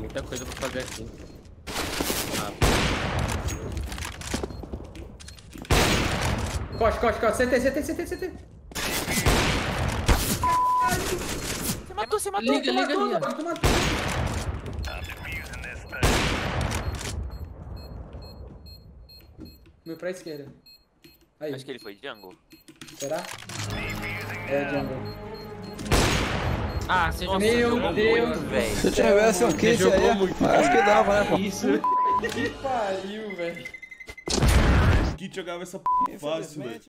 muita coisa pra fazer aqui. Corte. CT. Você matou. Liga. Tu matou. Meu pra esquerda. Aí. Acho que ele foi jungle. Será? É, jungle. Ah, você jogou Meu muito, Deus, velho. Se tivesse um kit jogou aí, muito. acho que dava, né, pô? Isso. Que pariu, velho. Que jogava essa p fácil, velho.